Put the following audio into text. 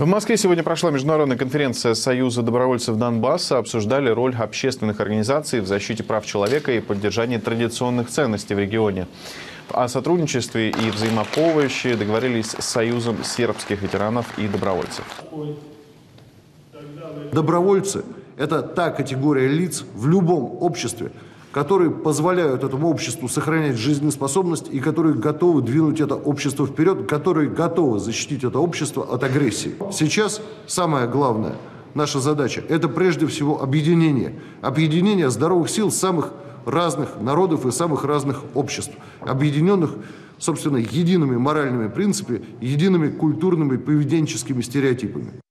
В Москве сегодня прошла международная конференция Союза добровольцев Донбасса. Обсуждали роль общественных организаций в защите прав человека и поддержании традиционных ценностей в регионе. О сотрудничестве и взаимопомощи договорились с Союзом сербских ветеранов и добровольцев. Добровольцы – это та категория лиц в любом обществе, которые позволяют этому обществу сохранять жизнеспособность и которые готовы двинуть это общество вперед, которые готовы защитить это общество от агрессии. Сейчас самое главное, наша задача – это прежде всего объединение. Объединение здоровых сил самых разных народов и самых разных обществ, объединенных, собственно, едиными моральными принципами, едиными культурными поведенческими стереотипами.